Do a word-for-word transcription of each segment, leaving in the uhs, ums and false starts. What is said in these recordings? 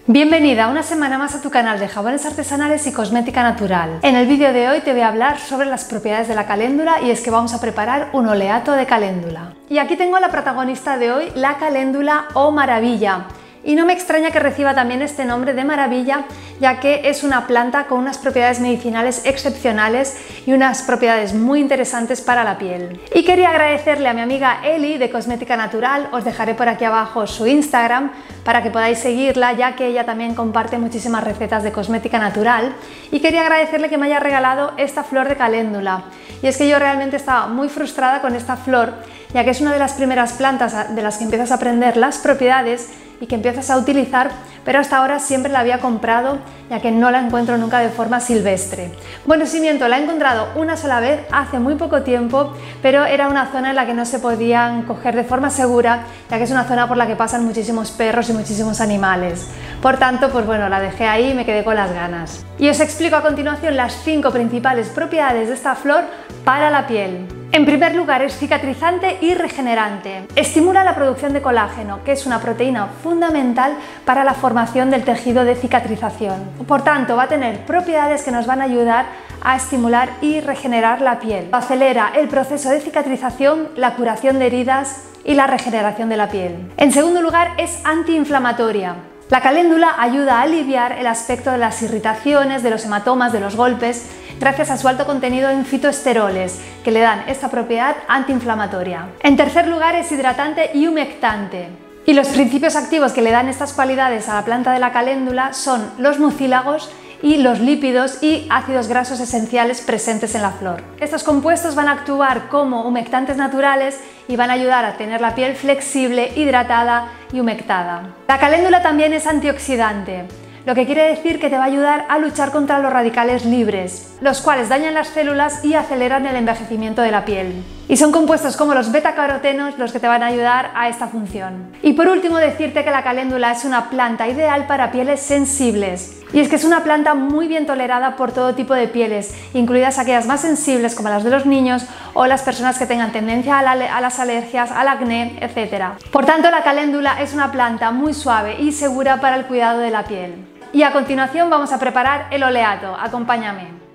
Bienvenida una semana más a tu canal de jabones artesanales y cosmética natural. En el vídeo de hoy te voy a hablar sobre las propiedades de la caléndula y es que vamos a preparar un oleato de caléndula. Y aquí tengo a la protagonista de hoy, la caléndula o maravilla. Y no me extraña que reciba también este nombre de maravilla, ya que es una planta con unas propiedades medicinales excepcionales y unas propiedades muy interesantes para la piel. Y quería agradecerle a mi amiga Eli de Cosmética Natural, os dejaré por aquí abajo su Instagram para que podáis seguirla, ya que ella también comparte muchísimas recetas de cosmética natural. Y quería agradecerle que me haya regalado esta flor de caléndula. Y es que yo realmente estaba muy frustrada con esta flor, ya que es una de las primeras plantas de las que empiezas a aprender las propiedades y que empiezas a utilizar, pero hasta ahora siempre la había comprado, ya que no la encuentro nunca de forma silvestre. Bueno, si miento, la he encontrado una sola vez hace muy poco tiempo, pero era una zona en la que no se podían coger de forma segura, ya que es una zona por la que pasan muchísimos perros y muchísimos animales. Por tanto, pues bueno, la dejé ahí y me quedé con las ganas. Y os explico a continuación las cinco principales propiedades de esta flor para la piel. En primer lugar, es cicatrizante y regenerante. Estimula la producción de colágeno, que es una proteína fundamental para la formación del tejido de cicatrización. Por tanto, va a tener propiedades que nos van a ayudar a estimular y regenerar la piel. Acelera el proceso de cicatrización, la curación de heridas y la regeneración de la piel. En segundo lugar, es antiinflamatoria. La caléndula ayuda a aliviar el aspecto de las irritaciones, de los hematomas, de los golpes, gracias a su alto contenido en fitoesteroles, que le dan esta propiedad antiinflamatoria. En tercer lugar, es hidratante y humectante. Y los principios activos que le dan estas cualidades a la planta de la caléndula son los mucílagos y los lípidos y ácidos grasos esenciales presentes en la flor. Estos compuestos van a actuar como humectantes naturales y van a ayudar a tener la piel flexible, hidratada y humectada. La caléndula también es antioxidante, lo que quiere decir que te va a ayudar a luchar contra los radicales libres, los cuales dañan las células y aceleran el envejecimiento de la piel. Y son compuestos como los betacarotenos los que te van a ayudar a esta función. Y por último, decirte que la caléndula es una planta ideal para pieles sensibles. Y es que es una planta muy bien tolerada por todo tipo de pieles, incluidas aquellas más sensibles como las de los niños o las personas que tengan tendencia a, la, a las alergias, al acné, etcétera. Por tanto, la caléndula es una planta muy suave y segura para el cuidado de la piel. Y a continuación vamos a preparar el oleato. Acompáñame.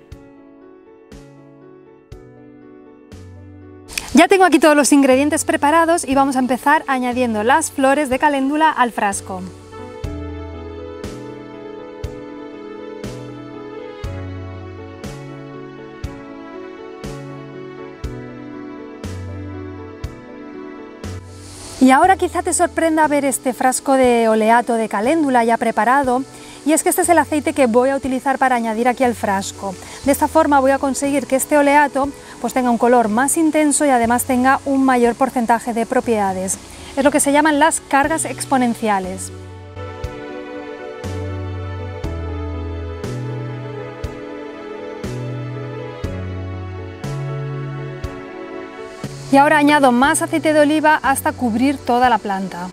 Ya tengo aquí todos los ingredientes preparados y vamos a empezar añadiendo las flores de caléndula al frasco. Y ahora quizá te sorprenda ver este frasco de oleato de caléndula ya preparado, y es que este es el aceite que voy a utilizar para añadir aquí al frasco. De esta forma voy a conseguir que este oleato pues tenga un color más intenso y además tenga un mayor porcentaje de propiedades. Es lo que se llaman las cargas exponenciales. Y ahora añado más aceite de oliva hasta cubrir toda la planta.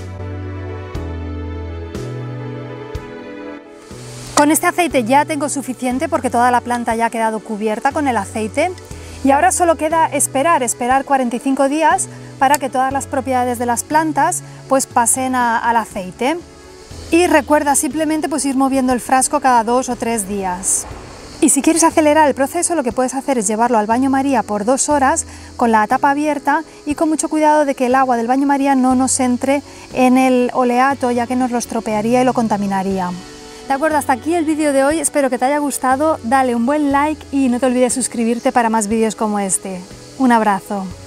Con este aceite ya tengo suficiente porque toda la planta ya ha quedado cubierta con el aceite. Y ahora solo queda esperar, esperar cuarenta y cinco días para que todas las propiedades de las plantas pues pasen a, al aceite. Y recuerda simplemente pues ir moviendo el frasco cada dos o tres días. Y si quieres acelerar el proceso, lo que puedes hacer es llevarlo al baño María por dos horas con la tapa abierta y con mucho cuidado de que el agua del baño María no nos entre en el oleato, ya que nos lo estropearía y lo contaminaría. De acuerdo, hasta aquí el vídeo de hoy, espero que te haya gustado, dale un buen like y no te olvides suscribirte para más vídeos como este. Un abrazo.